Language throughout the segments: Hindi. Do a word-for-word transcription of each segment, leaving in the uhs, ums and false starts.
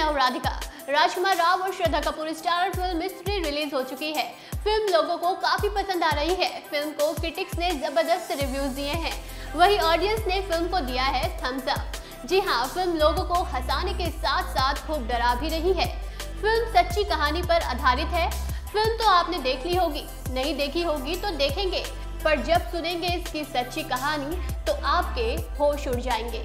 लव राधिका। राजकुमार राव और Shraddha Kapoor starrer film Stree release हो चुकी है। फिल्म लोगों को काफी पसंद आ रही है। फिल्म को क्रिटिक्स ने जबरदस्त रिव्यूज दिए हैं, वही ऑडियंस ने फिल्म को दिया है थम्स अप। जी हाँ, फिल्म लोगों को हंसाने के साथ साथ खूब डरा भी रही है। फिल्म सच्ची कहानी पर आधारित है। फिल्म तो आपने देख ली होगी, नहीं देखी होगी तो देखेंगे, पर जब सुनेंगे इसकी सच्ची कहानी तो आपके होश उड़ जाएंगे।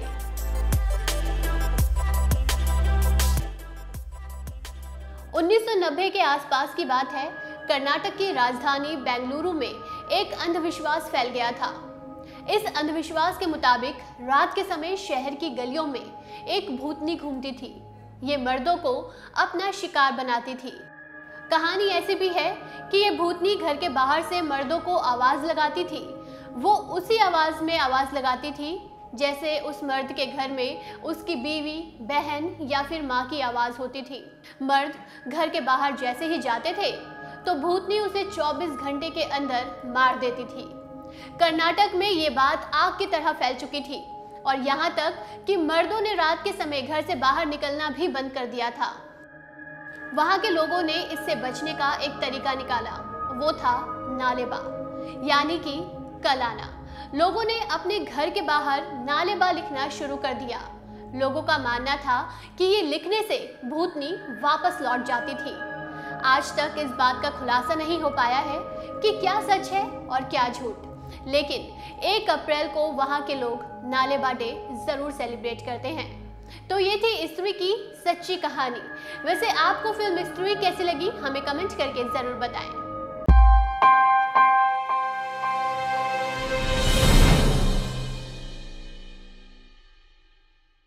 उन्नीस सौ नब्बे के आसपास की बात है। कर्नाटक की राजधानी बेंगलुरु में एक अंधविश्वास फैल गया था। इस अंधविश्वास के मुताबिक रात के समय शहर की गलियों में एक भूतनी घूमती थी। ये मर्दों को अपना शिकार बनाती थी। कहानी ऐसी भी है कि ये भूतनी घर के बाहर से मर्दों को आवाज लगाती थी। वो उसी आवाज में आवाज लगाती थी जैसे उस मर्द के घर में उसकी बीवी, बहन या फिर माँ की आवाज होती थी। मर्द घर के बाहर जैसे ही जाते थे तो भूतनी उसे चौबीस घंटे के अंदर मार देती थी। कर्नाटक में ये बात आग की तरह फैल चुकी थी और यहाँ तक कि मर्दों ने रात के समय घर से बाहर निकलना भी बंद कर दिया था। वहाँ के लोगों ने इससे बचने का एक तरीका निकाला, वो था नालेबा, यानी कि कलाना। लोगों ने अपने घर के बाहर नालेबा लिखना शुरू कर दिया। लोगों का मानना था कि ये लिखने से भूतनी वापस लौट जाती थी। आज तक इस बात का खुलासा नहीं हो पाया है कि क्या सच है और क्या झूठ, लेकिन एक अप्रैल को वहां के लोग नालेबा डे जरूर सेलिब्रेट करते हैं। तो ये थी स्त्री की सच्ची कहानी। वैसे आपको फिल्म स्त्री कैसी लगी, हमें कमेंट करके जरूर बताएं।